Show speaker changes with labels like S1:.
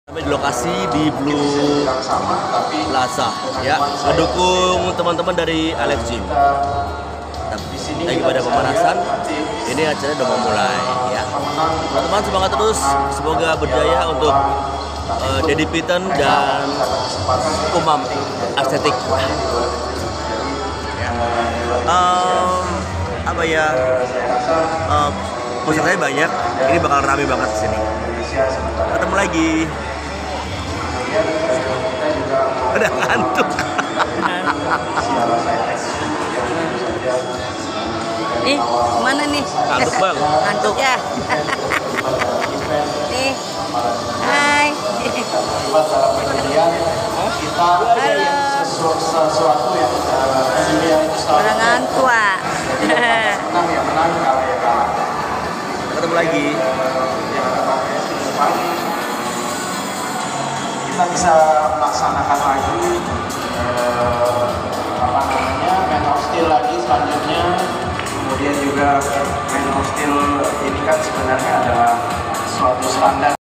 S1: Kami di lokasi di Blue Plaza, ya, mendukung teman-teman dari Alex Gym. Lagi pada pemanasan, ini acara udah mau mulai, ya. Teman-teman semangat terus, semoga berjaya untuk Dedi Piten dan Umam Estetik. Pesertanya banyak, ini bakal rame banget di sini. Ketemu lagi. Udah ngantuk.
S2: Nih, kemana nih?
S1: Ngantuk bang.
S2: Ngantuk ya? Nih, hai. Halo.
S3: Sesuatu yang
S2: Orang ngantuk ah.
S1: Ketemu lagi.
S3: Kita bisa melaksanakan lagi Man of Steel lagi selanjutnya. Kemudian juga Man of Steel ini kan sebenarnya adalah suatu standar